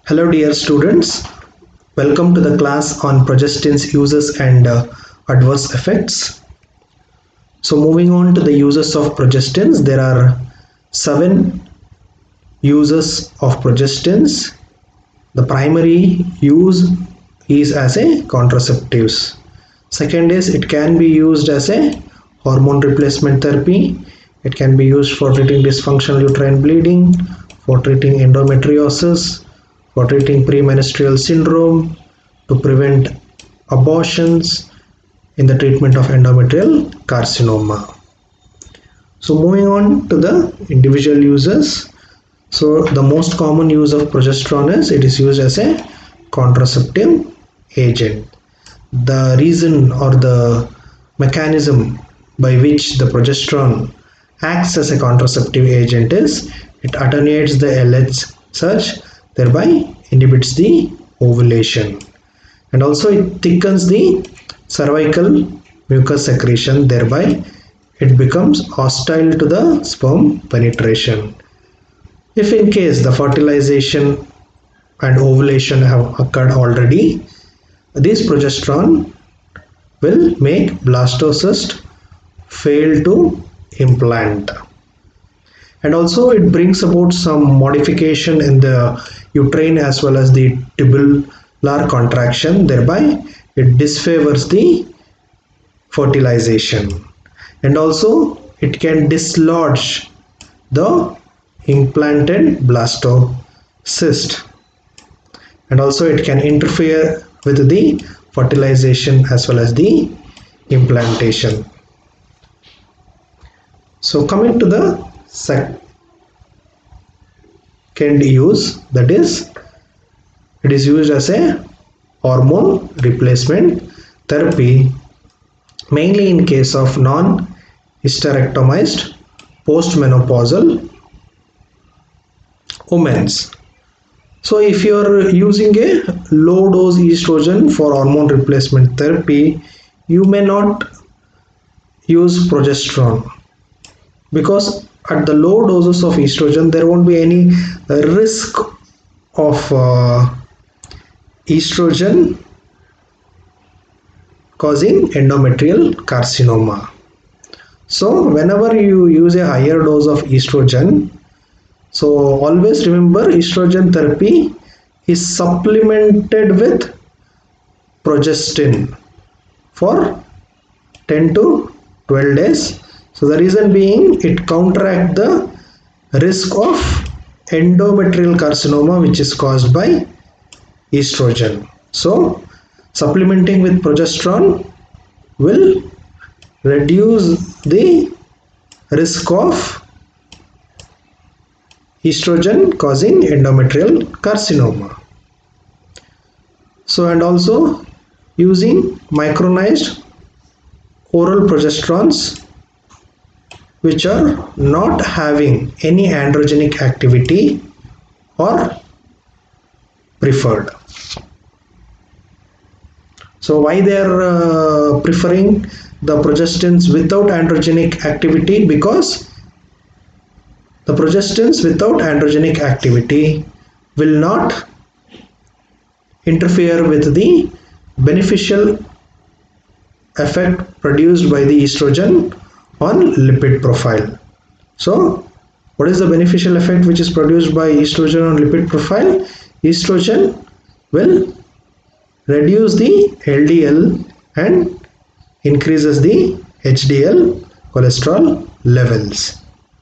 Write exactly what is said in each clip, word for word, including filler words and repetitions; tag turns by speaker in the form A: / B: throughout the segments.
A: Hello dear students, welcome to the class on progestins uses and uh, adverse effects. So moving on to the uses of progestins, there are seven uses of progestins. The primary use is as a contraceptives. Second is it can be used as a hormone replacement therapy. It can be used for treating dysfunctional uterine bleeding, for treating endometriosis, for treating premenstrual syndrome, to prevent abortions, in the treatment of endometrial carcinoma. So moving on to the individual uses. So the most common use of progesterone is it is used as a contraceptive agent. The reason or the mechanism by which the progesterone acts as a contraceptive agent is it attenuates the L H surge, thereby inhibits the ovulation, and also it thickens the cervical mucus secretion, thereby it becomes hostile to the sperm penetration. If in case the fertilization and ovulation have occurred already, this progesterone will make blastocyst fail to implant, and also it brings about some modification in the uterine as well as the tubular contraction, thereby it disfavors the fertilization, and also it can dislodge the implanted blastocyst, and also it can interfere with the fertilization as well as the implantation. So coming to the second use, that is it is used as a hormone replacement therapy, mainly in case of non-hysterectomized postmenopausal women. So if you are using a low dose estrogen for hormone replacement therapy, you may not use progesterone, because at the low doses of estrogen there won't be any risk of uh, estrogen causing endometrial carcinoma. So whenever you use a higher dose of estrogen, so always remember estrogen therapy is supplemented with progestin for ten to twelve days. So the reason being it counteracts the risk of endometrial carcinoma which is caused by estrogen. So supplementing with progesterone will reduce the risk of estrogen causing endometrial carcinoma. So and also using micronized oral progesterones which are not having any androgenic activity or preferred. So why they are uh, preferring the progestins without androgenic activity? Because the progestins without androgenic activity will not interfere with the beneficial effect produced by the estrogen on lipid profile. So what is the beneficial effect which is produced by estrogen on lipid profile? Estrogen will reduce the L D L and increases the H D L cholesterol levels.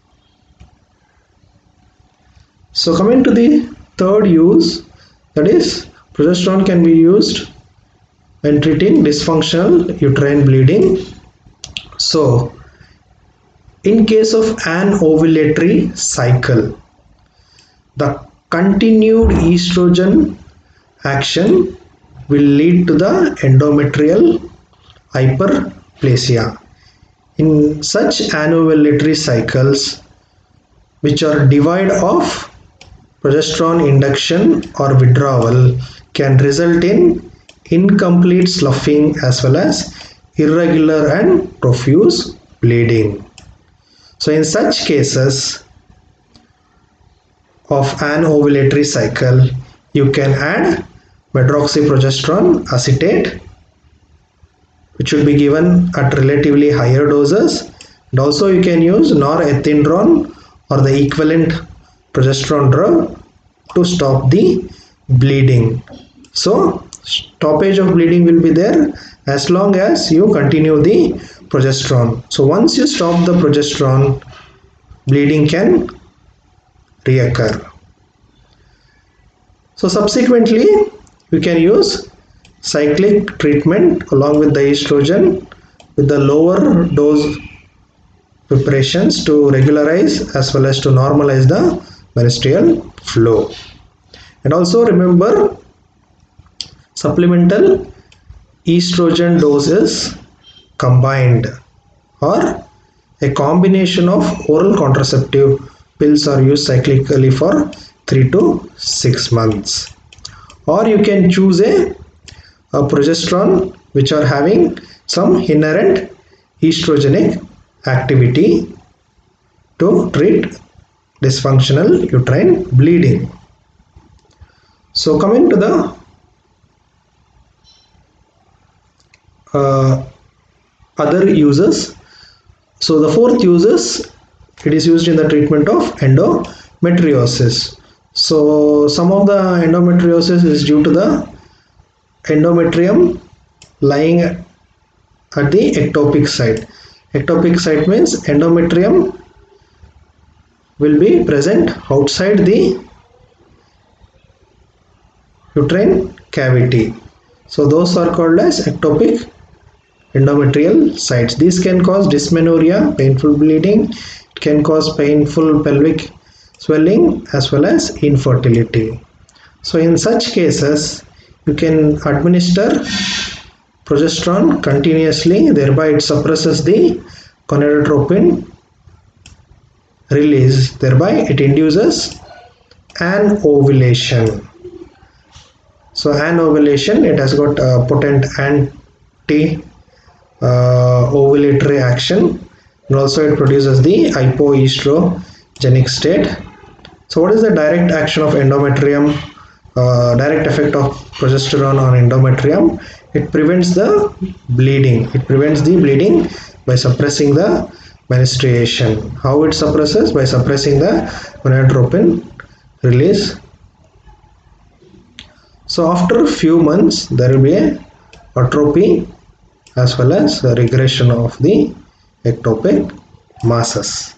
A: So coming to the third use, that is progesterone can be used when treating dysfunctional uterine bleeding. So in case of an ovulatory cycle, the continued estrogen action will lead to the endometrial hyperplasia. In such anovulatory cycles, which are devoid of progesterone induction or withdrawal, can result in incomplete sloughing as well as irregular and profuse bleeding. So in such cases of an ovulatory cycle, you can add medroxyprogesterone acetate, which should be given at relatively higher doses, and also you can use norethindrone or the equivalent progesterone drug to stop the bleeding. So stoppage of bleeding will be there as long as you continue the progesterone. So once you stop the progesterone, bleeding can reoccur. So subsequently you can use cyclic treatment along with the estrogen with the lower dose preparations to regularize as well as to normalize the menstrual flow. And also remember, supplemental estrogen dose is combined, or a combination of oral contraceptive pills are used cyclically for three to six months. Or you can choose a, a progesterone which are having some inherent estrogenic activity to treat dysfunctional uterine bleeding. So coming to the uh, other uses. So the fourth uses, it is used in the treatment of endometriosis. So some of the endometriosis is due to the endometrium lying at the ectopic site. Ectopic site means endometrium will be present outside the uterine cavity. So those are called as ectopic endometrial sites. These can cause dysmenorrhea, painful bleeding. It can cause painful pelvic swelling as well as infertility. So in such cases, you can administer progesterone continuously, thereby it suppresses the gonadotropin release, thereby it induces an ovulation. So an ovulation, it has got a potent anti uh, ovulatory action, and also it produces the hypoestrogenic state. So what is the direct action of endometrium, uh, direct effect of progesterone on endometrium? It prevents the bleeding. It prevents the bleeding by suppressing the menstruation. How it suppresses? By suppressing the gonadotropin release. So after a few months, there will be a atrophy as well as a regression of the ectopic masses.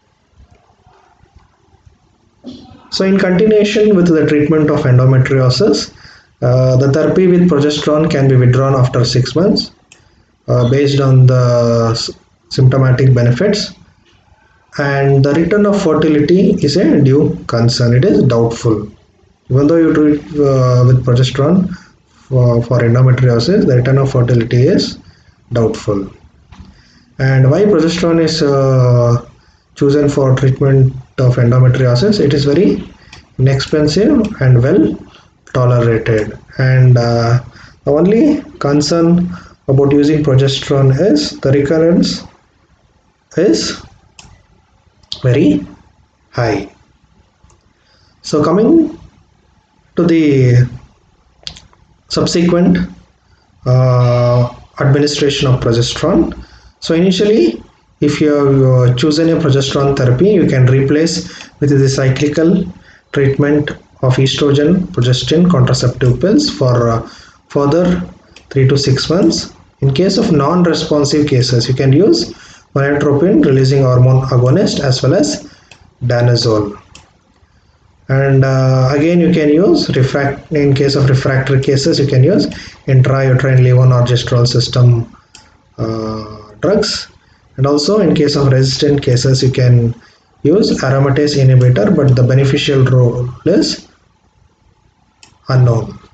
A: So in continuation with the treatment of endometriosis, uh, the therapy with progesterone can be withdrawn after six months uh, based on the symptomatic benefits, and the return of fertility is a due concern. It is doubtful. Even though you treat uh, with progesterone for, for endometriosis, the return of fertility is doubtful. And why progesterone is uh, chosen for treatment of endometriosis? It is very inexpensive and well tolerated, and uh, the only concern about using progesterone is the recurrence is very high. So coming to the subsequent uh, administration of progesterone. So initially, if you have uh, chosen a progesterone therapy, you can replace with the cyclical treatment of estrogen, progestin, contraceptive pills for uh, further three to six months. In case of non-responsive cases, you can use gonadotropin releasing hormone agonist as well as danazole. And uh, again, you can use refract in case of refractory cases, you can use intrauterine levonorgestrel system uh, drugs. And also in case of resistant cases, you can use aromatase inhibitor, but the beneficial role is unknown.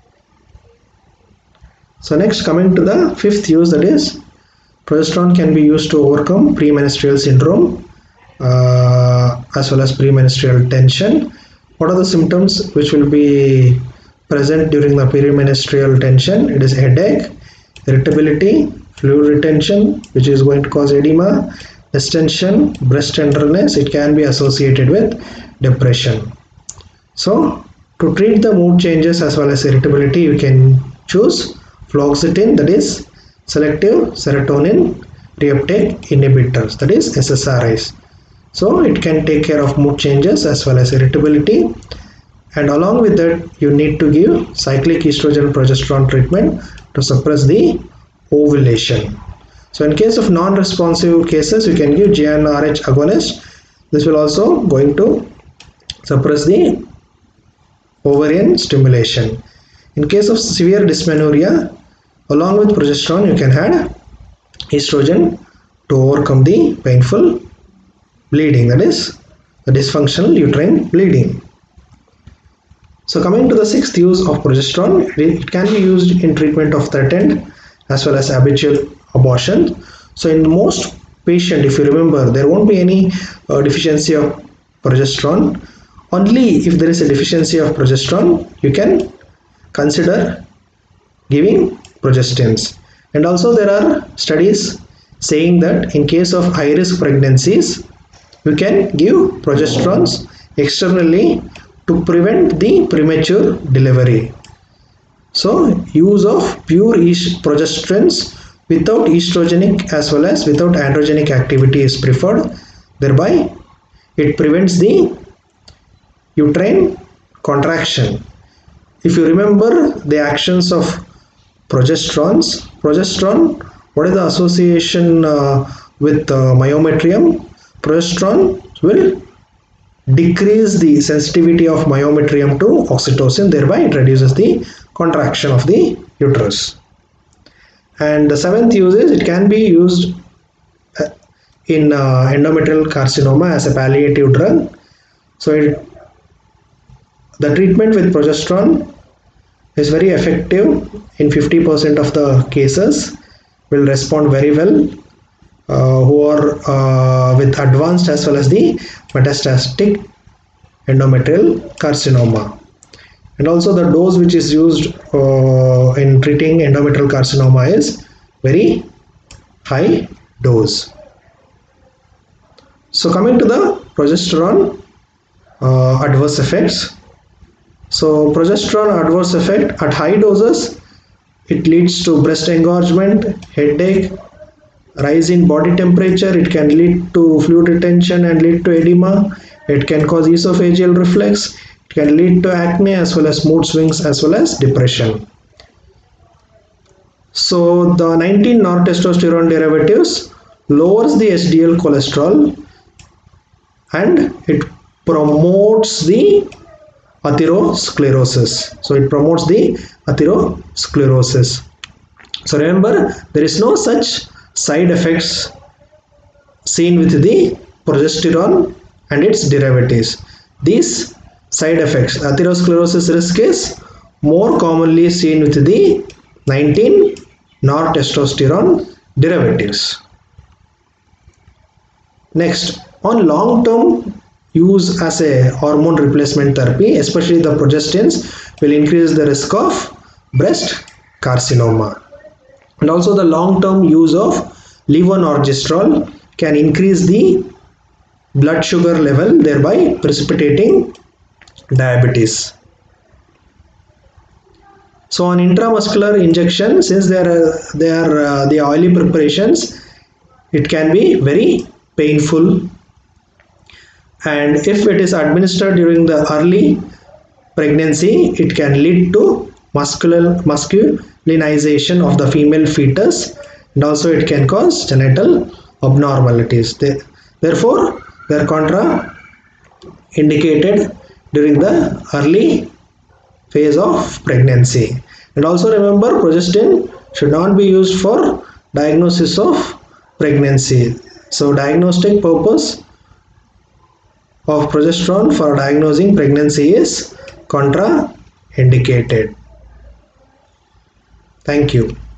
A: So next, coming to the fifth use, that is progesterone can be used to overcome premenstrual syndrome uh, as well as premenstrual tension. What are the symptoms which will be present during the premenstrual tension? It is headache, irritability, fluid retention, which is going to cause edema, distension, breast tenderness. It can be associated with depression. So To treat the mood changes as well as irritability, you can choose fluoxetine, that is selective serotonin reuptake inhibitors, that is S S R Is. So it can take care of mood changes as well as irritability, and along with that you need to give cyclic estrogen progesterone treatment to suppress the ovulation. So in case of non-responsive cases, you can give G n R H agonist. This will also going to suppress the ovarian stimulation. In case of severe dysmenorrhea, along with progesterone you can add estrogen to overcome the painful bleeding, that is the dysfunctional uterine bleeding. So coming to the sixth use of progesterone, it can be used in treatment of threatened as well as habitual abortion. So in most patient, if you remember, there won't be any uh, deficiency of progesterone. Only if there is a deficiency of progesterone, you can consider giving progestins. And also there are studies saying that in case of high risk pregnancies, you can give progesterones externally to prevent the premature delivery. So use of pure progestins without estrogenic as well as without androgenic activity is preferred. Thereby it prevents the uterine contraction. If you remember the actions of progesterones, progesterone, what is the association uh, with uh, myometrium? Progesterone will decrease the sensitivity of myometrium to oxytocin, thereby it reduces the contraction of the uterus. And the seventh use is it can be used in uh, endometrial carcinoma as a palliative drug. So it, the treatment with progesterone is very effective in fifty percent of the cases, will respond very well uh, who are uh, with advanced as well as the metastatic endometrial carcinoma. And also the dose which is used uh, in treating endometrial carcinoma is very high dose. So coming to the progesterone uh, adverse effects. So progesterone adverse effect at high doses, it leads to breast engorgement, headache, rise in body temperature, it can lead to fluid retention and lead to edema, it can cause esophageal reflux, it can lead to acne as well as mood swings as well as depression. So the nineteen nortestosterone derivatives lowers the S D L cholesterol and it promotes the atherosclerosis. So it promotes the atherosclerosis. So remember, there is no such side effects seen with the progesterone and its derivatives. These side effects, atherosclerosis risk, is more commonly seen with the nineteen nortestosterone derivatives. Next, on long-term use as a hormone replacement therapy, especially the progestins, will increase the risk of breast carcinoma. And also the long-term use of levonorgestrel can increase the blood sugar level, thereby precipitating diabetes. So on intramuscular injection, since they are they are uh, the oily preparations, it can be very painful, and if it is administered during the early pregnancy, it can lead to muscular masculinization of the female fetus, and also it can cause genital abnormalities. They, therefore, they are contraindicated during the early phase of pregnancy. And also remember, progestin should not be used for diagnosis of pregnancy. So diagnostic purpose of progesterone for diagnosing pregnancy is contraindicated. Thank you.